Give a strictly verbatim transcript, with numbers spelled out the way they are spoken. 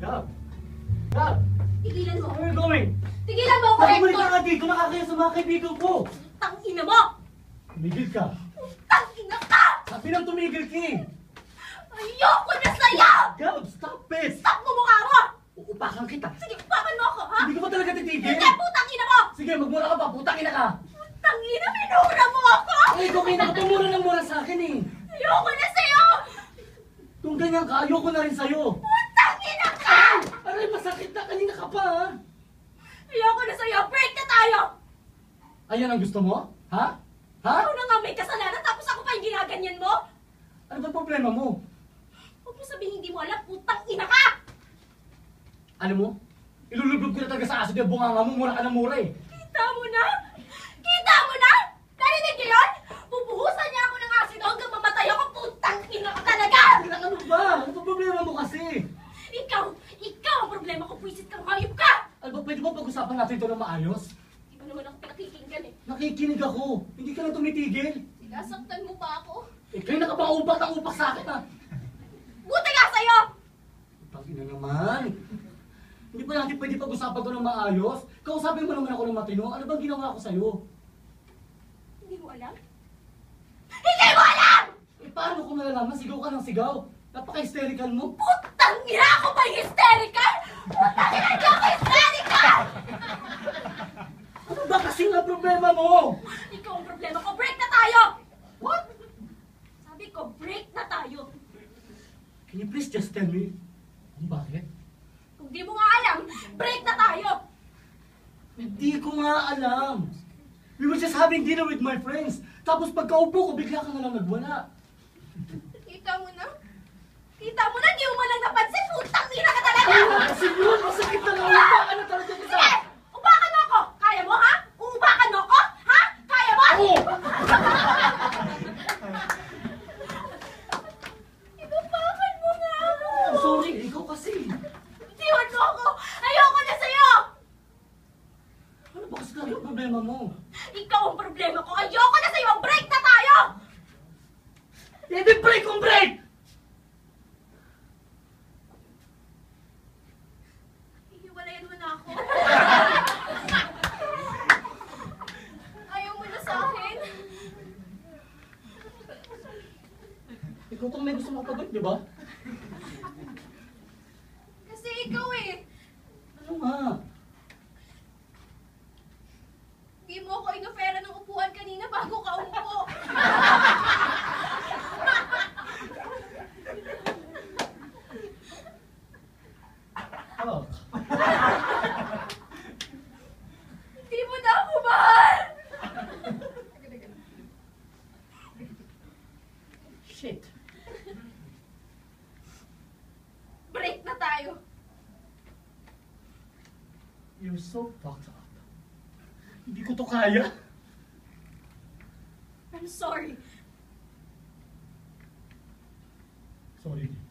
Gab! Gab! Tigilan mo! Where are you going? Tigilan mo ako, Bumalik Hector! ka nga dito! Nakakaya sa mga kaibigan ko! Tangina mo! Tumigil ka! Tangina ka! Sabi nang tumigil ka eh! Ayoko na sa'yo! Gab! Stop it! Stop mo mukha mo! Uupakan kita! Sige, upakan mo ako, ha? Hindi ka ba talaga titigil? Hindi, putang ina mo! Sige, magmura ka pa! Putang ina ka! Putang ina, minura mo ako! Ay, ikaw kayo nakatumura ng mura sa akin eh! Ayoko na sa'yo! Kung ganyan ka, ayoko na rin sa'yo! Putang ina ka! Aray, masakit na! Kanina ka pa ha! Ayoko na sa'yo! Break na tayo! Ayan ang gusto mo? Ha? Ha? Ako na nga may kasalanan tapos ako pa yung ginaganyan mo? Ano ba problema mo? Huwag mo sabihin hindi mo alam, putang ina ka! Alam mo? Ilulubog ko na talaga sa aso yung bunganga mo, mura ka ng mura eh! Kita mo na? Kita mo na? Narinig niyo yun? Bubuhusan niya ako ng asido hanggang mamatay ako, putang ina ka talaga! Ano ba? Ano ba problema mo kasi? Ikaw, ikaw ang problema ko, puwisit kang hayop ka! Ano ba, pwede ba pag-usapan natin ito ng maayos? Di ba naman ako pinakikinggan eh? Nakikinig ako. Hindi ka lang tumitigil. Sinasaktan mo pa ako? Eh, kayo nakapang-upak ng upak sa akin, ha? Buti nga sa'yo! Pag-ina naman. Hindi pa natin pwede pag-usapan ito ng maayos. Kausapin mo naman ako ng matino. Ano bang ginawa ko sa'yo? Hindi mo alam? Hindi mo alam! Eh, paano ko malalaman? Sigaw ka ng sigaw. Napaka-hysterical mo. Putang ina ako ba yung hysterical? Putang ina niyo ako hysterical! Ano ba kasi nga problema mo? Ikaw ang problema ko, break na tayo! What? Sabi ko, break na tayo! Can you please just tell me? Kung bakit? Kung di mo nga alam, break na tayo! Hindi ko nga alam. We were just having dinner with my friends. Tapos pagkaupo ko, bigla ka na lang nagwala. Kita mo na? Kita mo na, di mo man lang napansin, putang ina ka talaga! Ay, kasi yun, masakit na nga upa. Ano talaga kita? Sige! Ubakan mo ako! Kaya mo, ha? Uubakan mo ako? Ha? Kaya mo? Ako! Ibubakan mo nga ako! Oh, sorry, ikaw kasi. Tiwan mo ako! Ayoko na sa'yo! Ano ba kasi talaga problema mo? Ikaw ang problema ko! Ayoko na sa'yo! Break na tayo! Hindi break kung break! Hihiwalayan mo na ako. Ayaw mo na sa akin. Ikaw itong may gusto makapagod, di ba? Kasi ikaw eh. Ano nga? Hindi mo ako inofera ng upuan kanina bago ka umupo. Oh. Hindi mo na ako mahal. Shit. Break na tayo. You're so fucked up. Hindi ko to kaya. I'm sorry. Sorry.